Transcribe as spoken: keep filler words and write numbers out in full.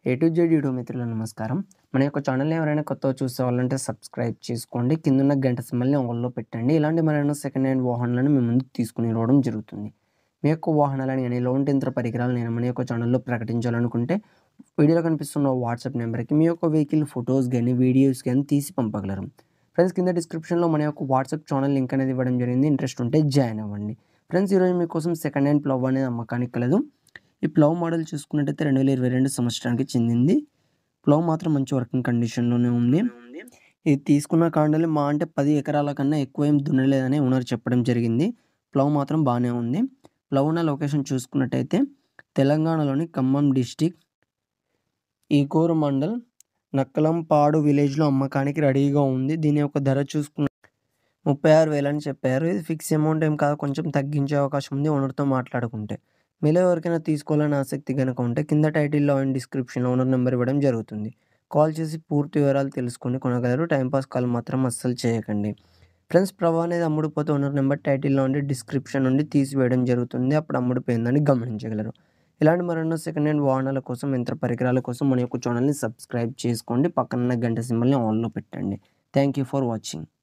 A to Z YouTube మిత్రులకు నమస్కారం. మన యొక్క ఛానల్‌ని ఎవరైనా కొత్తగా చూసేవాళ్ళంటే సబ్స్క్రైబ్ చేసుకోండి. కిందున్న గంట సింబల్‌ని ఆల్‌లో పెట్టండి. ఇలాంటి మరెన్నో సెకండ్ హ్యాండ్ వాహనాలను మీ ముందుకు తీసుకొని రావడం జరుగుతుంది. మీ యొక్క వాహనాలను గాని, ఎలాంటి యంత్ర పరికరాలను నేను మన యొక్క ఛానల్‌లో ప్రకటించాలనుకుంటే వీడియోలో కనిపిస్తున్న వాట్సాప్ నెంబర్‌కి మీ యొక్క వెహికల్ ఫోటోస్ గాని, వీడియోస్ గాని తీసి పంపగలరు. ఫ్రెండ్స్, కింద డిస్క్రిప్షన్‌లో మన యొక్క వాట్సాప్ ఛానల్ లింక్ అనేది ఇవ్వడం జరిగింది. ఇంట్రెస్ట్ ఉంటే జాయిన్ అవ్వండి. ఫ్రెండ్స్, ఈరోజు మీకోసం సెకండ్ హ్యాండ్ ప్లవ్ అనేది అమ్మకానికి కలదు. ఈ ప్లవ్ మోడల్ చూసుకున్నట్టయితే రెండు వేల ఇరవై రెండు సంవత్సరానికి చెందింది. ప్లవ్ మాత్రం మంచి వర్కింగ్ కండిషన్‌లోనే ఉంది. ఇది తీసుకున్న కాడనుండి మా అంటే పది ఎకరాల కన్నా ఎక్కువ ఏం దున్నలేదని ఓనర్ చెప్పడం జరిగింది. ప్లవ్ మాత్రం బానే ఉంది. ప్లవ్ ఉన్న లొకేషన్ చూసుకున్నట్టయితే తెలంగాణలోని ఖమ్మం డిస్ట్రిక్ట్ ఈకోరు మండల్ నక్కలంపాడు విలేజ్‌లో అమ్మకానికి రెడీగా ఉంది. దీని యొక్క ధర చూసుకున్న ముప్పై ఆరు వేలు అని చెప్పారు. ఇది ఫిక్స్ అమౌంట్ ఏం కాదు, కొంచెం తగ్గించే అవకాశం ఉంది ఓనర్‌తో మాట్లాడుకుంటే. మీలో ఎవరికైనా తీసుకోవాలని ఆసక్తి గనుక ఉంటే కింద టైటిల్‌లో అండ్ డిస్క్రిప్షన్‌లో ఓనర్ నెంబర్ ఇవ్వడం జరుగుతుంది. కాల్ చేసి పూర్తి వివరాలు తెలుసుకొని కొనగలరు. టైంపాస్ కాల్ మాత్రం అస్సలు చేయకండి. ఫ్రెండ్స్, ప్లవ్ అనేది అమ్ముడుపోతే ఓనర్ నెంబర్ టైటిల్‌లో ఉండి డిస్క్రిప్షన్ నుండి తీసివేయడం జరుగుతుంది. అప్పుడు అమ్ముడుపోయిందని గమనించగలరు. ఇలాంటి మరెన్నో సెకండ్ హ్యాండ్ వాహనాల కోసం, యంత్ర పరికరాల కోసం మన యొక్క ఛానల్‌ని సబ్స్క్రైబ్ చేసుకోండి. పక్కనున్న గంట సింబల్‌ని ఆన్‌లో పెట్టండి. Thank you for watching.